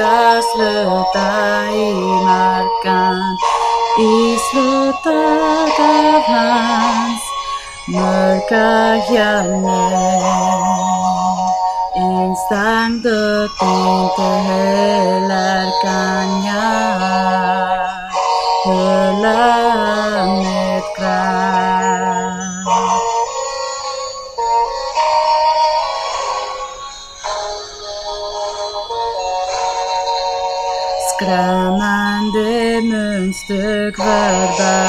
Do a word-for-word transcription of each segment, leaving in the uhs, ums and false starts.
ska sluta i marken, i slutet av hans mörka kärlek. Instant död inte heller kan jag hålla med kraft. Skrämmande munstyck var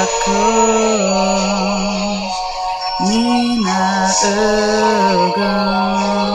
bakom mina ögon.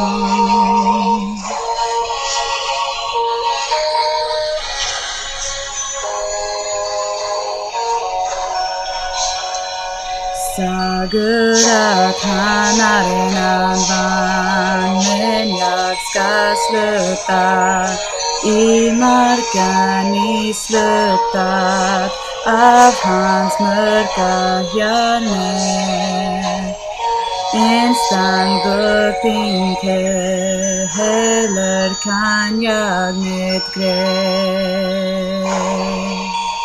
Sagor att han är en annan, men jag ska sluta i marken, i slutet av hans mörka hjärne. Instant död inte heller kan jag med gräs.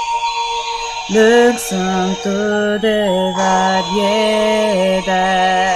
Lugnt som döde varje dag.